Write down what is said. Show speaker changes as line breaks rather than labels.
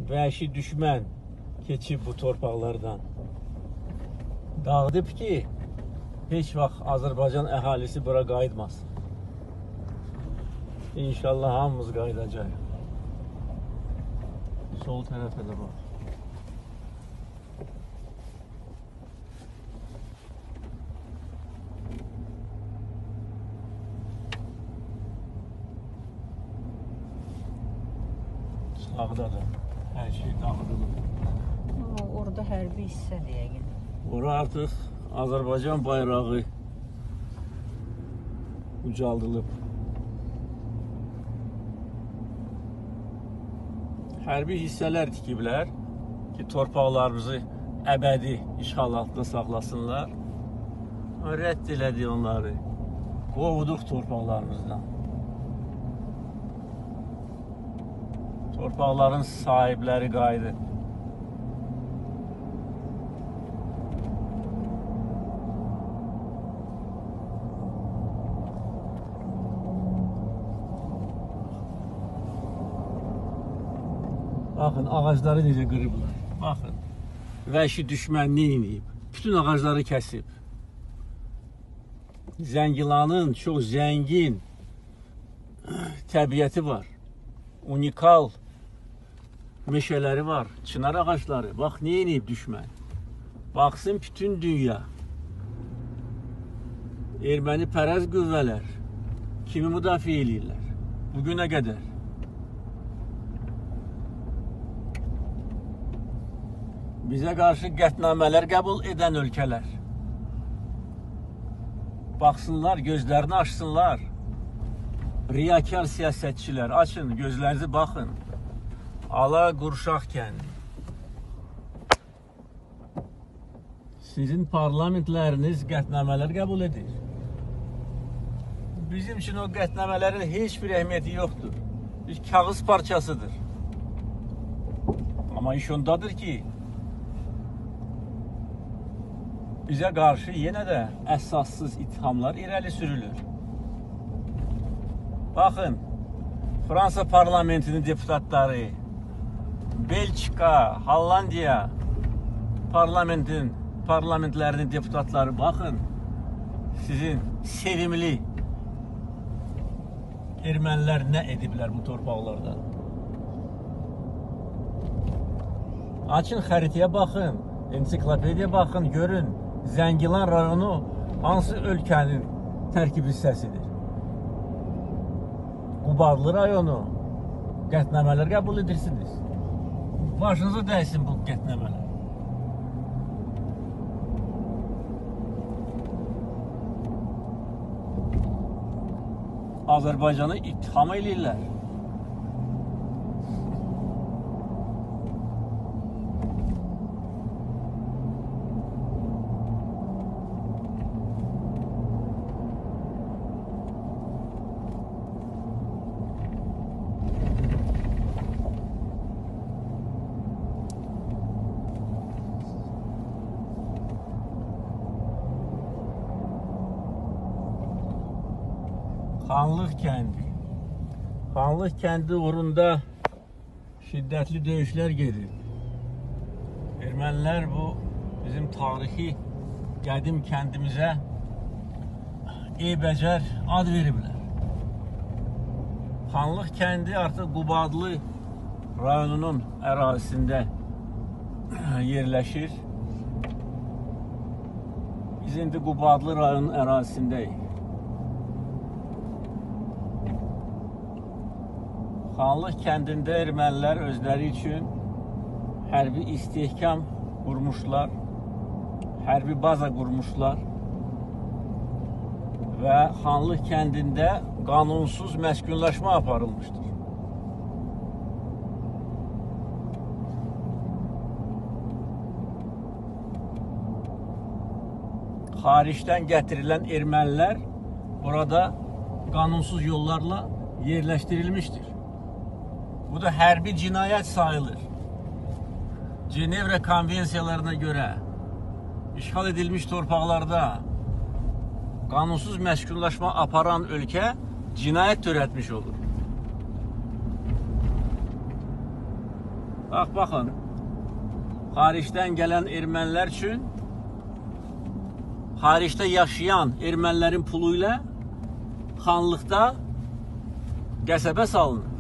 vəhşi düşmən keçib bu torpaqlardan. Dağıdıb ki, heç vaxt Azərbaycan əhalisi bura qayıtmasın. İnşallah hamımız qayıdacaq. Sol tərəfə də bax. Sağda da hər şey dağıdılıb.
Orada hərbi hissə deyək.
Ora artıq Azərbaycan bayrağı ucaldılıb. Hərbi hissələr tikiblər ki, torpaqlarımızı əbədi işğal altında saxlasınlar. Rədd elədi onları. Qovduq torpaqlarımızdan. Torpaqların sahibləri qayıdı. Baxın, ağacları necə qırıblar. Baxın, vəhşi düşmən nə edib? Bütün ağacları kəsib. Zəngilanın çox zəngin təbiəti var. Unikal meşələri var, çınar ağacları. Bax, nə edib düşmən? Baxsın bütün dünya. Erməni pərəz qüvvələr kimi müdafiə edirlər bugünə qədər? Bizə qarşı qətnamələr qəbul edən ölkələr. Baxsınlar, gözlərini açsınlar. Riyakar siyasətçilər, açın, gözlərinizi baxın. Ala Qurşaq kəndi. Sizin parlamentləriniz qətnamələr qəbul edir. Bizim üçün o qətnamələrin heç bir əhəmiyyəti yoxdur. Bir kağız parçasıdır. Amma iş ondadır ki, bizə qarşı yenə də əsassız ittihamlar irəli sürülür. Baxın, Fransa parlamentinin deputatları, Belçika, Hollandiya parlamentlərinin deputatları, baxın, sizin sevimli ermənilər nə ediblər bu torpaqlarda. Açın, xəritəyə baxın, ensiklopediya baxın, görün. Zəngilan rayonu hansı ölkənin tərkib hissəsidir? Qubadlı rayonu. Qətnamələr qəbul edirsiniz. Başınıza dəysin bu qətnamələr. Azərbaycanı ittiham edirlər. Xanlıq kəndi. Xanlıq kəndi uğrunda şiddətli döyüşlər gedir. Ermənilər bu bizim tarixi qədim kəndimizə eybəcər ad veriblər. Xanlıq kəndi artıq Qubadlı rayonunun ərazisində yerləşir. Biz indi Qubadlı rayonunun ərazisindəyik. Xanlıq kəndində ermənilər özləri üçün hərbi istehkam qurmuşlar, hərbi baza qurmuşlar və Xanlıq kəndində qanunsuz məskunlaşma aparılmışdır. Xaricdən gətirilən ermənilər burada qanunsuz yollarla yerləşdirilmişdir. Bu da hərbi cinayət sayılır. Cenevre konvensiyalarına görə işğal edilmiş torpaqlarda qanunsuz məskunlaşma aparan ölkə cinayət törətmiş olur. Bax, baxın. Xaricdən gələn ermənilər üçün xaricdə yaşayan ermənilərin pulu ilə xanlıqda qəsəbə salınır.